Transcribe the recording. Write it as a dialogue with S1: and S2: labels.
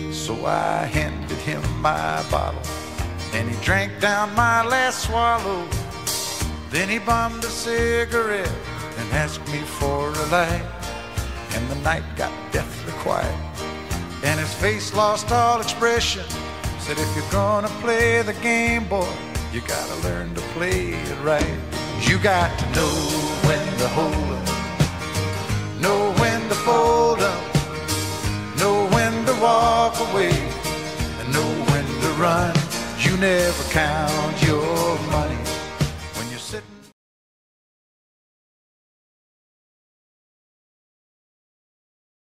S1: So I handed him my bottle, and he drank down my last swallow. Then he bummed a cigarette and asked me for a light. And the night got deathly quiet, and his face lost all expression. Said, if you're gonna play the game, boy, you gotta learn to play it right. You got to know when to hold up, know when to fold up, know when to walk away, and know when to run. You never count your